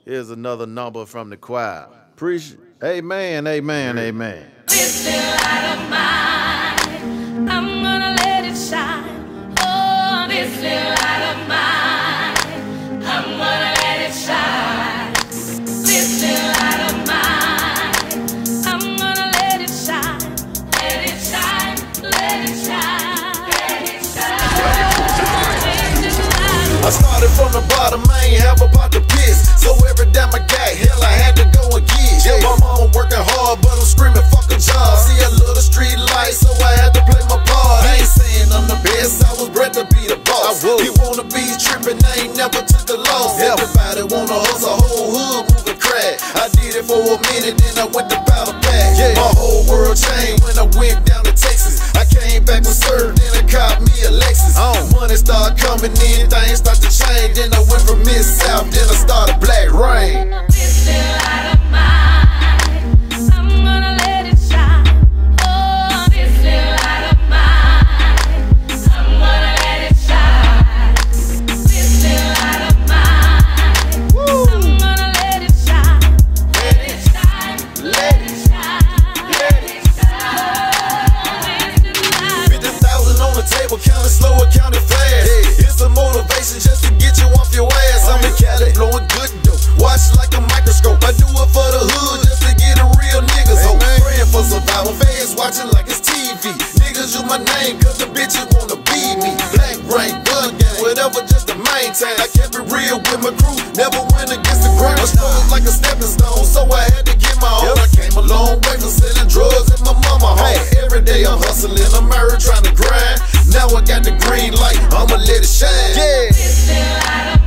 Here's another number from the choir. Appreciate. Amen, amen, amen. This little light of mine, I'm gonna let it shine. Oh, this little light of mine, I'm gonna let it shine. This little light of mine, I'm gonna let it shine. Let it shine, let it shine, let it shine. I started from the bottom, I ain't have a pot to piss. So every time I got hell, I had to go and get. Yeah, my mama working hard, but I'm screaming fuck a job. See, I love the street life, so I had to play my part. I ain't saying I'm the best, I was bred to be the boss. You wanna be tripping, I ain't never took the loss. Everybody wanna hustle, whole hood moving crack. I did it for a minute, then I went to powder pack. My whole world changed when I went down to Texas. I came back with served, then I caught me a Lexus. Money started coming in, things start to change. Then I went from Mid-South, then I started Black Rain. This little light of mine, I'm gonna let it shine. Oh, this little light of mine, I'm gonna let it shine. This little light of mine, I'm gonna let it shine. Let it shine, let it shine, let it shine. 50,000 on the table, counting slow or counting fast. It's a motivation just to get you off your ass. I'm in Cali, blowing good dope, watch like a microscope. I do it for the hood just to get a real niggas home. Praying for survival, fans watching like it's TV. Niggas use my name cause the bitches wanna be me. Black Rain, gun gang, whatever just to maintain. I kept it real with my crew, never went against the grain. I started like a stepping stone, so I had to get my own. I came a long way from selling drugs at my mama home. Every day I'm hustling, I'm out trying to grind. Now I got the green light, I'ma let it shine. This little light of